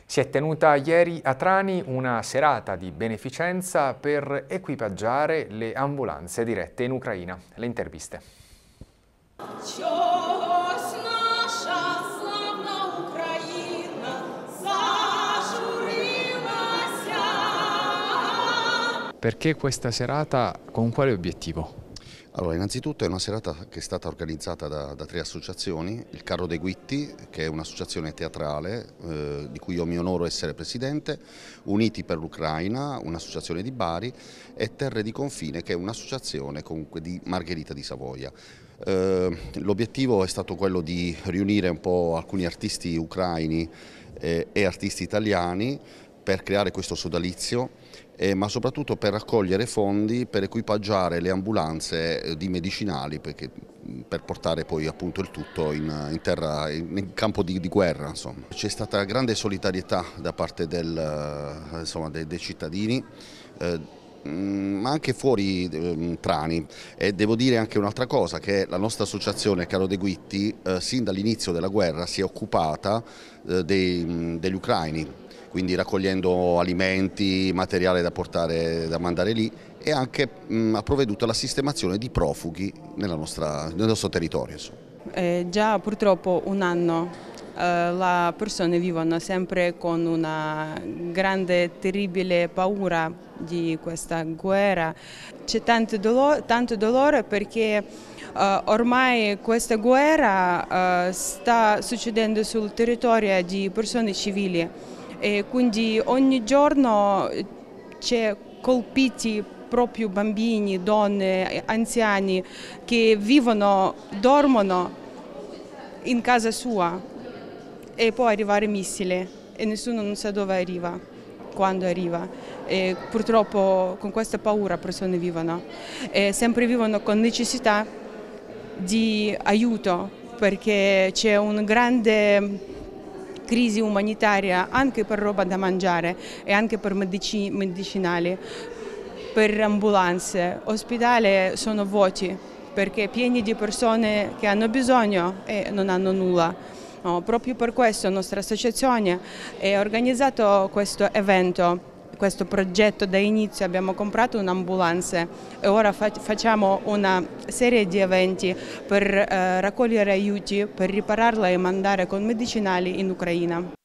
Si è tenuta ieri a Trani una serata di beneficenza per equipaggiare le ambulanze dirette in Ucraina. Le interviste. Perché questa serata, con quale obiettivo? Allora, innanzitutto è una serata che è stata organizzata da tre associazioni: il Carro dei Guitti, che è un'associazione teatrale di cui io mi onoro essere presidente, Uniti per l'Ucraina, un'associazione di Bari, e Terre di Confine, che è un'associazione comunque di Margherita di Savoia. L'obiettivo è stato quello di riunire un po' alcuni artisti ucraini e artisti italiani per creare questo sodalizio, ma soprattutto per raccogliere fondi per equipaggiare le ambulanze di medicinali per portare poi appunto il tutto in in campo di guerra. C'è stata grande solidarietà da parte dei cittadini, ma anche fuori Trani, e devo dire anche un'altra cosa, che la nostra associazione Carro dei Guitti sin dall'inizio della guerra si è occupata degli ucraini, quindi raccogliendo alimenti, materiale da mandare lì, e anche ha provveduto alla sistemazione di profughi nel nostro territorio. Già purtroppo un anno le persone vivono sempre con una grande, terribile paura di questa guerra. C'è tanto dolore perché ormai questa guerra sta succedendo sul territorio di persone civili. E quindi ogni giorno c'è colpiti proprio bambini, donne, anziani che dormono in casa sua, e può arrivare missile e nessuno non sa dove arriva, quando arriva. E purtroppo con questa paura persone vivono e sempre vivono con necessità di aiuto, perché c'è una grande crisi umanitaria anche per roba da mangiare e anche per medicinali, per ambulanze. Ospedali sono vuoti perché pieni di persone che hanno bisogno e non hanno nulla. No, proprio per questo la nostra associazione ha organizzato questo evento. Questo progetto da inizio abbiamo comprato un'ambulanza e ora facciamo una serie di eventi per raccogliere aiuti, per ripararla e mandare con medicinali in Ucraina.